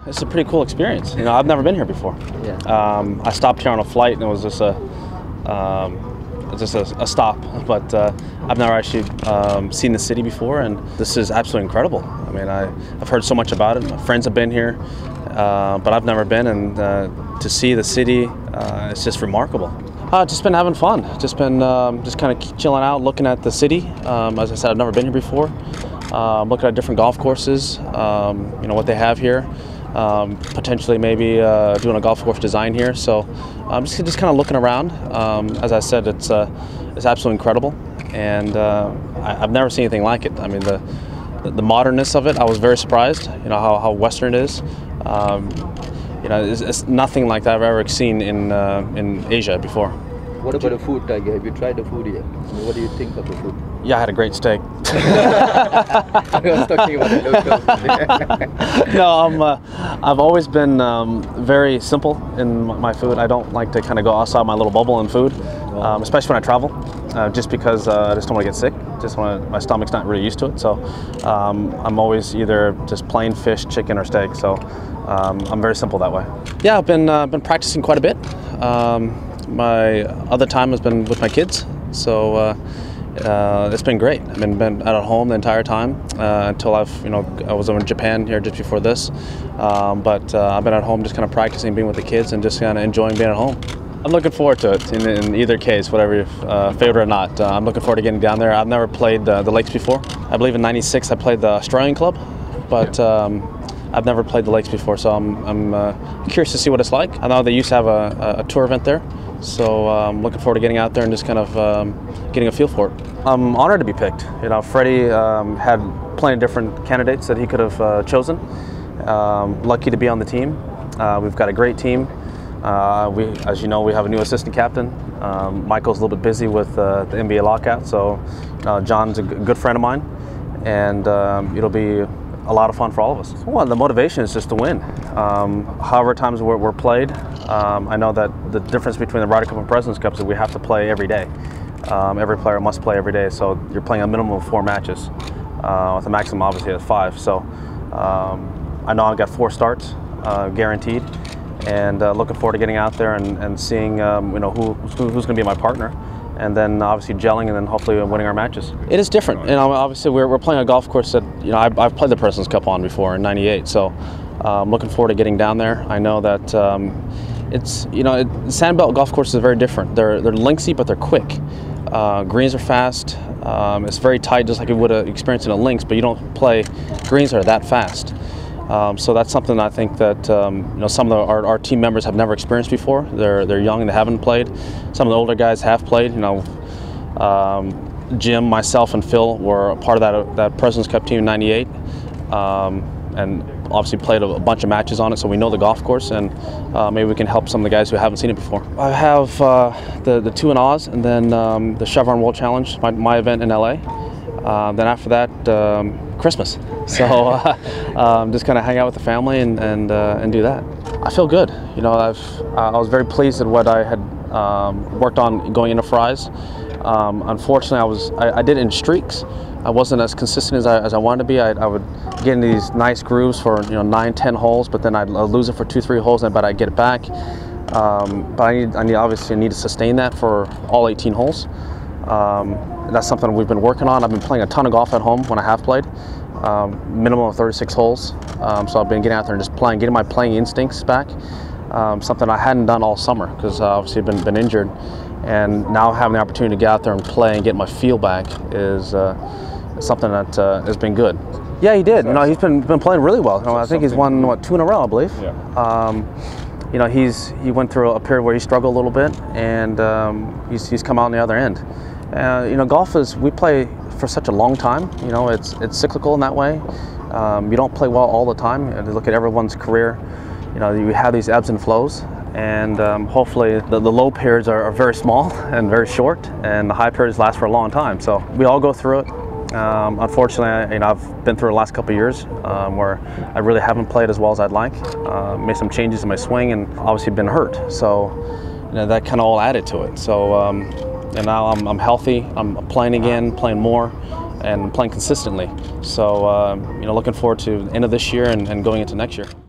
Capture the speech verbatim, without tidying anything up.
It's a pretty cool experience. You know, I've never been here before. Yeah. Um, I stopped here on a flight, and it was just a, um, just a, a stop. But uh, I've never actually um, seen the city before, and this is absolutely incredible. I mean, I, I've heard so much about it. My friends have been here, uh, but I've never been, and uh, to see the city, uh, it's just remarkable. Uh, just been having fun. Just been um, just kind of chilling out, looking at the city. Um, as I said, I've never been here before. Uh, looking at different golf courses. Um, you know what they have here. Um, potentially maybe uh, doing a golf course design here. So I'm just just kind of looking around. Um, as I said, it's uh, it's absolutely incredible, and uh, I, I've never seen anything like it. I mean, the the modernness of it, I was very surprised. You know how, how Western it is. Um, you know, it's, it's nothing like that I've ever seen in uh, in Asia before. What about the food, Tiger? Have you tried the food yet? I mean, what do you think of the food? Yeah, I had a great steak. I was talking about the locals. No, I'm, uh, I've always been um, very simple in my food. I don't like to kind of go outside my little bubble in food, um, especially when I travel, uh, just because uh, I just don't want to get sick. Just want my stomach's not really used to it. So um, I'm always either just plain fish, chicken, or steak. So um, I'm very simple that way. Yeah, I've been uh, been practicing quite a bit. Um, my other time has been with my kids, so. Uh, Uh, it's been great. I've been, been out at home the entire time uh, until I've, you know, I was over in Japan here just before this. Um, but uh, I've been at home just kind of practicing being with the kids and just kind of enjoying being at home. I'm looking forward to it in, in either case, whatever uh, favorite or not. Uh, I'm looking forward to getting down there. I've never played uh, the lakes before. I believe in ninety-six I played the Australian club, but um, I've never played the lakes before, so I'm, I'm uh, curious to see what it's like. I know they used to have a, a tour event there. So I'm um, looking forward to getting out there and just kind of um, getting a feel for it. I'm honored to be picked. You know, Freddie um, had plenty of different candidates that he could have uh, chosen. Um, lucky to be on the team. Uh, we've got a great team. Uh, we, as you know, we have a new assistant captain. Um, Michael's a little bit busy with uh, the N B A lockout, so uh, John's a good friend of mine, and um, it'll be a lot of fun for all of us. Well, the motivation is just to win. Um, however times we're, we're played, um, I know that the difference between the Ryder Cup and President's Cup is that we have to play every day. Um, every player must play every day, so you're playing a minimum of four matches, uh, with a maximum obviously at five. So um, I know I've got four starts uh, guaranteed, and uh, looking forward to getting out there and, and seeing um, you know who, who who's going to be my partner. And then obviously gelling, and then hopefully winning our matches. It is different. You know, obviously we're, we're playing a golf course that, you know, I've, I've played the President's Cup on before in ninety-eight, so uh, I'm looking forward to getting down there. I know that um, it's, you know, it, Sandbelt golf courses are very different. They're, they're lengthy, but they're quick. Uh, greens are fast. Um, it's very tight, just like you would have experienced in a links, but you don't play greens that are that fast. Um, so that's something I think that um, you know some of the, our, our team members have never experienced before. They're they're young and they haven't played. Some of the older guys have played. You know, um, Jim, myself, and Phil were a part of that that President's Cup team in ninety-eight, um, and obviously played a, a bunch of matches on it. So we know the golf course, and uh, maybe we can help some of the guys who haven't seen it before. I have uh, the the two in Oz, and then um, the Chevron World Challenge, my, my event in L A. Uh, then after that, um, Christmas. So uh, um, just kind of hang out with the family and and, uh, and do that. I feel good. You know, I've uh, I was very pleased at what I had um, worked on going into Fry's. Um, unfortunately, I was I, I did it in streaks. I wasn't as consistent as I, as I wanted to be. I, I would get into these nice grooves for you know nine, ten holes, but then I'd, I'd lose it for two, three holes, but I'd get it back. Um, but I need I need obviously need to sustain that for all eighteen holes. Um, that's something we've been working on. I've been playing a ton of golf at home when I have played, um, minimum of thirty-six holes. Um, so I've been getting out there and just playing, getting my playing instincts back. Um, something I hadn't done all summer because uh, obviously I've been, been injured. And now having the opportunity to get out there and play and get my feel back is uh, something that uh, has been good. Yeah, he did. You know, he's been been playing really well. You know, I think he's won what two in a row, I believe. Yeah. Um, you know, he's he went through a period where he struggled a little bit, and um, he's he's come out on the other end. Uh, you know, golf is, we play for such a long time. You know, it's it's cyclical in that way. Um, you don't play well all the time. You look at everyone's career. You know, you have these ebbs and flows, and um, hopefully the, the low periods are, are very small and very short, and the high periods last for a long time. So we all go through it. Um, unfortunately, I, you know, I've been through the last couple of years um, where I really haven't played as well as I'd like. Uh, made some changes in my swing, and obviously been hurt. So, you know, that kind of all added to it. So, um, and now I'm, I'm healthy. I'm playing again, playing more, and playing consistently. So, uh, you know, looking forward to the end of this year and, and going into next year.